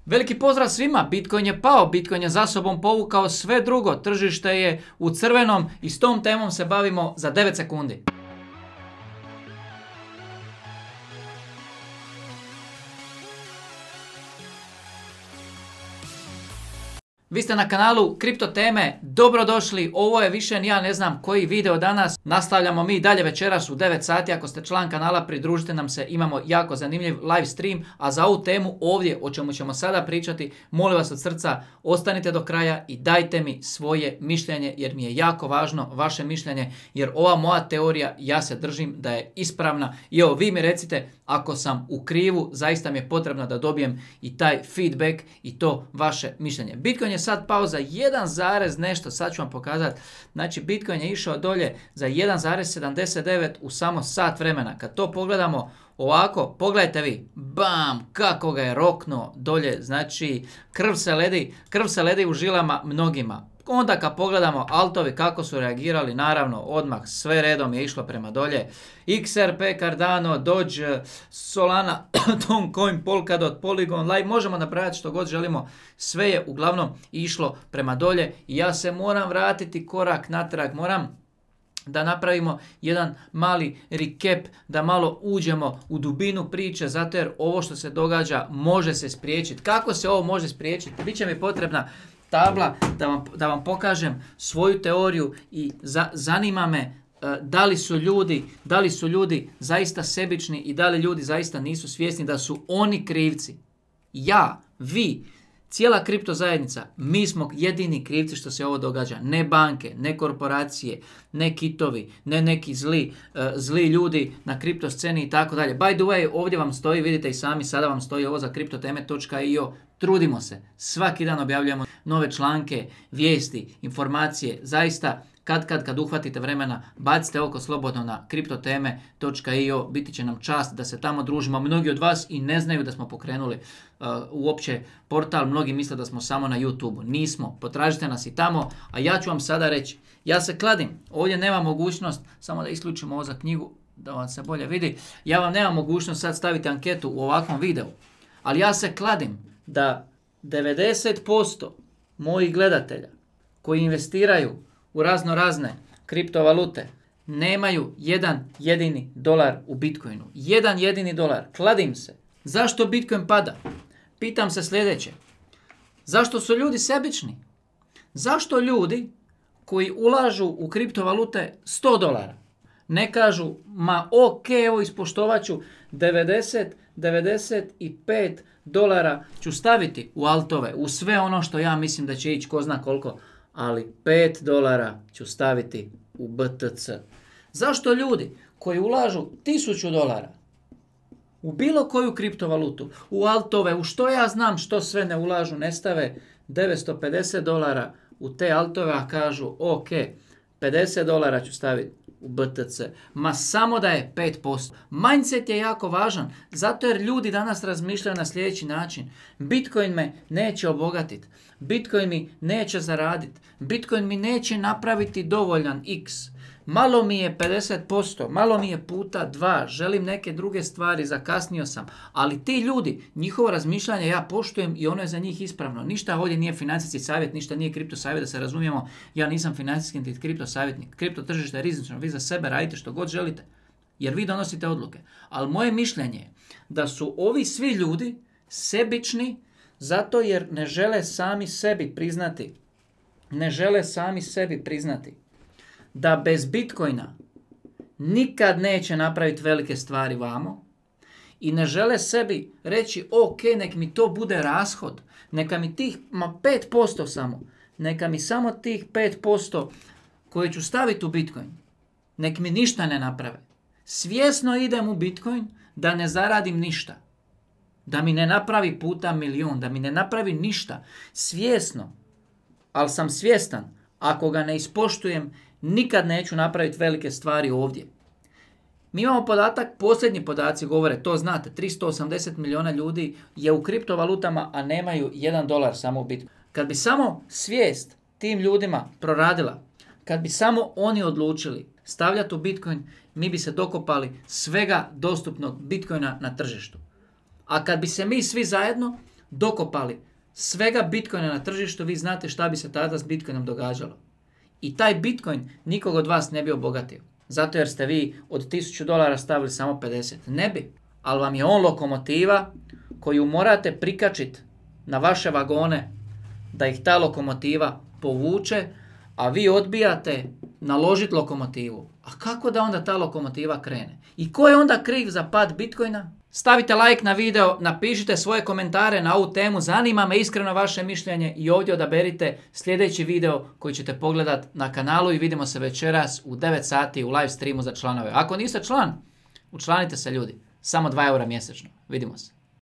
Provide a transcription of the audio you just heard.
Veliki pozdrav svima, Bitcoin je pao, Bitcoin je za sobom povukao sve drugo, tržište je u crvenom i s tom temom se bavimo za 9 sekundi. Vi ste na kanalu Kripto teme, dobrodošli, ovo je više ja ne znam koji video danas, nastavljamo mi dalje večeras u 9 sati, ako ste član kanala pridružite nam se, imamo jako zanimljiv live stream, a za ovu temu ovdje o čemu ćemo sada pričati, molim vas od srca ostanite do kraja i dajte mi svoje mišljenje jer mi je jako važno vaše mišljenje, jer ova moja teorija ja se držim da je ispravna i evo vi mi recite ako sam u krivu, zaista mi je potrebno da dobijem i taj feedback i to vaše mišljenje. Bitcoin je sad pao za 1, nešto, sad ću vam pokazati. Znači Bitcoin je išao dolje za 1,79 u samo sat vremena. Kad to pogledamo ovako, pogledajte vi, bam, kako ga je roknuo dolje, znači krv se ledi u žilama mnogima. Onda kad pogledamo altovi kako su reagirali, naravno odmah sve redom je išlo prema dolje. XRP, Cardano, Doge, Solana, Toncoin, Polkadot, Polygon, Live, možemo napraviti što god želimo. Sve je uglavnom išlo prema dolje i ja se moram vratiti korak natrag, moram da napravimo jedan mali recap, da malo uđemo u dubinu priče, zato jer ovo što se događa može se spriječiti. Kako se ovo može spriječiti? Biće mi potrebna tabla da vam pokažem svoju teoriju i zanima me da li su ljudi zaista sebični i da li ljudi zaista nisu svjesni da su oni krivci. Ja, vi, cijela kripto zajednica, mi smo jedini krivci što se ovo događa. Ne banke, ne korporacije, ne kitovi, ne neki zli ljudi na kripto sceni i tako dalje. By the way, ovdje vam stoji, vidite i sami, sada vam stoji ovo za kriptoteme.io. Trudimo se, svaki dan objavljujemo nove članke, vijesti, informacije, zaista kad uhvatite vremena, bacite oko slobodno na kriptoteme.io, biti će nam čast da se tamo družimo. Mnogi od vas i ne znaju da smo pokrenuli uopće portal, mnogi misle da smo samo na YouTube-u. Nismo, potražite nas i tamo, a ja ću vam sada reći, ja se kladim, ovdje nema mogućnost, samo da isključimo ovo za knjigu, da vam se bolje vidi, ja vam nemam mogućnost sad staviti anketu u ovakvom videu, ali ja se kladim da 90% mojih gledatelja koji investiraju u razne kriptovalute nemaju jedan jedini dolar u Bitcoinu. Jedan jedini dolar. Kladim se. Zašto Bitcoin pada? Pitam se sljedeće. Zašto su ljudi sebični? Zašto ljudi koji ulažu u kriptovalute 100 dolara ne kažu, ma ok, evo ispoštovat ću 95 dolara ću staviti u altove, u sve ono što ja mislim da će ići ko zna koliko, ali 5 dolara ću staviti u BTC. Zašto ljudi koji ulažu 1000 dolara u bilo koju kriptovalutu, u altove, u što ja znam što sve ne ulažu, ne stave 950 dolara u te altove, a kažu ok, 50 dolara ću staviti u BTC, ma samo da je 5%. Mindset je jako važan, zato jer ljudi danas razmišljaju na sljedeći način. Bitcoin me neće obogatiti, Bitcoin mi neće zaraditi, Bitcoin mi neće napraviti dovoljan X. Malo mi je 50%, malo mi je puta 2, želim neke druge stvari, zakasnio sam. Ali ti ljudi, njihovo razmišljanje ja poštujem i ono je za njih ispravno. Ništa ovdje nije financijski savjet, ništa nije kripto savjet, da se razumijemo. Ja nisam financijski niti kripto savjetnik. Kripto tržište je rizično, vi za sebe radite što god želite, jer vi donosite odluke. Ali moje mišljenje je da su ovi svi ljudi sebični zato jer ne žele sami sebi priznati da bez Bitcoina nikad neće napraviti velike stvari vamo i ne žele sebi reći ok, nek mi to bude rashod, neka mi tih 5% samo, neka mi samo tih 5% koje ću staviti u Bitcoin, nek mi ništa ne naprave. Svjesno idem u Bitcoin da ne zaradim ništa, da mi ne napravi puta milijun, da mi ne napravi ništa, svjesno, ali sam svjestan, ako ga ne ispoštujem, nikad neću napraviti velike stvari ovdje. Mi imamo podatak, posljednji podaci govore, to znate, 380 milijuna ljudi je u kriptovalutama, a nemaju 1 dolar samo u Bitcoin. Kad bi samo svijest tim ljudima proradila, kad bi samo oni odlučili stavljati u Bitcoin, mi bi se dokopali svega dostupnog Bitcoina na tržištu. A kad bi se mi svi zajedno dokopali svega Bitcoina na tržištu, vi znate šta bi se tada s Bitcoinom događalo. I taj Bitcoin nikog od vas ne bi obogatio. Zato jer ste vi od $1000 stavili samo 50. Ne bi. Ali vam je on lokomotiva koju morate prikačiti na vaše vagone da ih ta lokomotiva povuče, a vi odbijate naložiti lokomotivu. A kako da onda ta lokomotiva krene? I ko je onda kriv za pad Bitcoina? Stavite like na video, napišite svoje komentare na ovu temu, zanima me iskreno vaše mišljenje i ovdje odaberite sljedeći video koji ćete pogledat na kanalu i vidimo se večeras u 9 sati u live streamu za članove. Ako niste član, učlanite se ljudi, samo €2 mjesečno. Vidimo se.